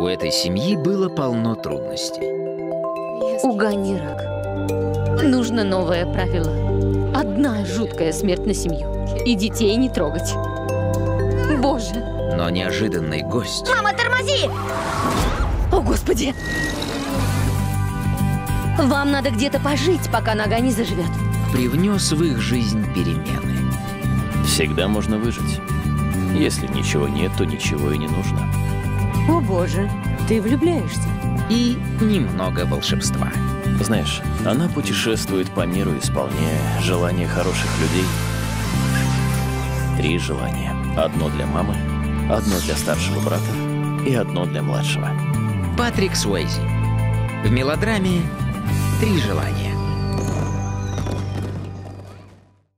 У этой семьи было полно трудностей. Уганирак. Нужно новое правило. Одна жуткая смерть на семью. И детей не трогать. Боже. Но неожиданный гость... Мама, тормози! О, Господи! Вам надо где-то пожить, пока нога не заживет. привнес в их жизнь перемены. Всегда можно выжить. Если ничего нет, то ничего и не нужно. О, Боже, ты влюбляешься. И немного волшебства. Знаешь, она путешествует по миру, исполняя желания хороших людей. 3 желания. Одно для мамы, одно для старшего брата и одно для младшего. Патрик Суэйзи. В мелодраме «3 желания».